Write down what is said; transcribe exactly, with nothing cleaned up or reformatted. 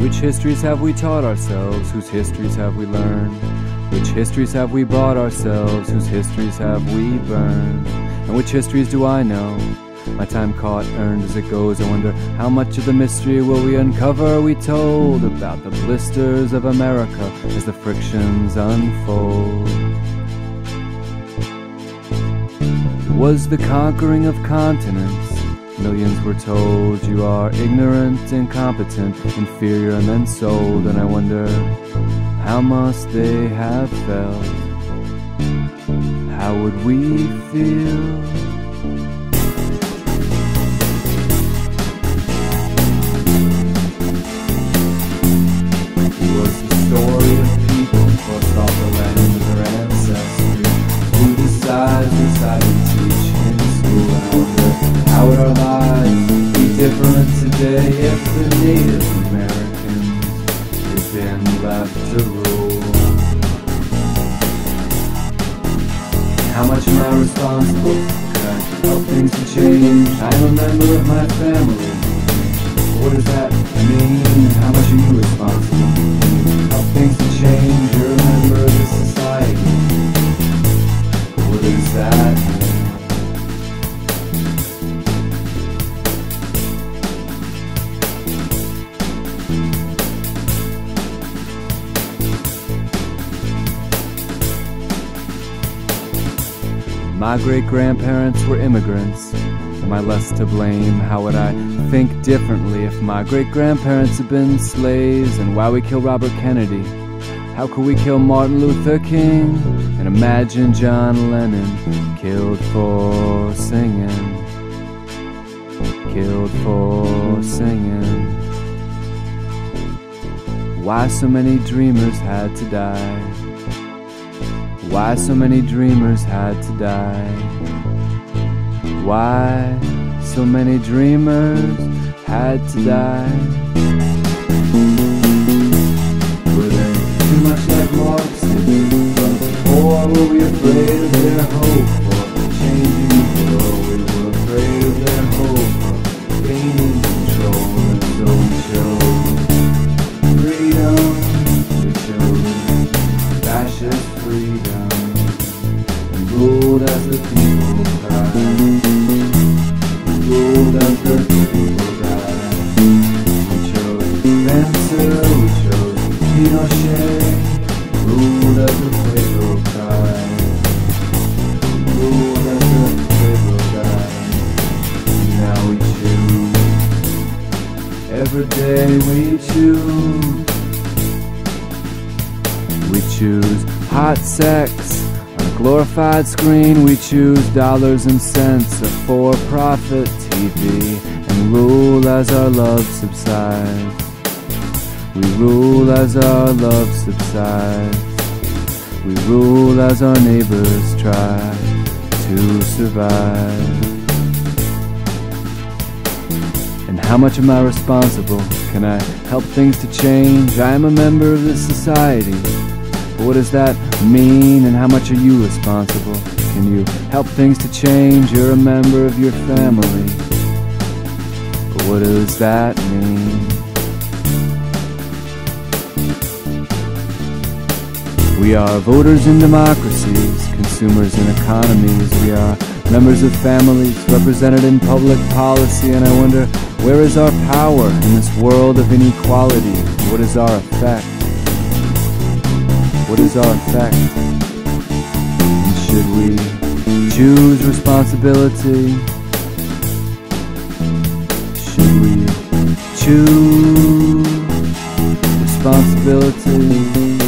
Which histories have we taught ourselves? Whose histories have we learned? Which histories have we bought ourselves? Whose histories have we burned? And which histories do I know? My time caught, earned as it goes. I wonder how much of the mystery will we uncover? Are we told about the blisters of America as the frictions unfold? It was the conquering of continents. Millions were told you are ignorant, incompetent, inferior, and then sold. And I wonder, how must they have felt? How would we feel? It was the story of people crossed off the land of their ancestry. Who decides which side we teach in school? And I wonder, how would our lives be different today if the Native Americans had been left to rule? How much am I responsible? Could I help things to change? I'm a member of my family. What does that mean? How much are you responsible? Help things to change? You're a member of this society. What does that mean? My great-grandparents were immigrants. Am I less to blame? How would I think differently if my great-grandparents had been slaves? And why we kill Robert Kennedy? How could we kill Martin Luther King? And imagine John Lennon killed for singing. Killed for singing. Why so many dreamers had to die? Why so many dreamers had to die? Why so many dreamers had to die? Were they too much like Marxists? Or were we afraid of their hope for changing the world? We were afraid of their hope for gaining control. And so we chose freedom. We chose fascist freedom. Ruled as the people cried. Ruled as the people died. We chose Spencer, we chose Pinochet. Ruled as the Pueblo cried. Ruled as the Pueblo died. And now we choose. Every day we choose. We choose hot sex. Glorified screen, we choose dollars and cents, a for-profit T V, and rule as our love subsides. We rule as our love subsides. We rule as our neighbors try to survive. And how much am I responsible? Can I help things to change? I am a member of this society. But what does that mean, and how much are you responsible? Can you help things to change? You're a member of your family. But what does that mean? We are voters in democracies, consumers in economies. We are members of families represented in public policy. And I wonder, where is our power in this world of inequality? What is our effect? What is our effect? And should we choose responsibility? Should we choose responsibility?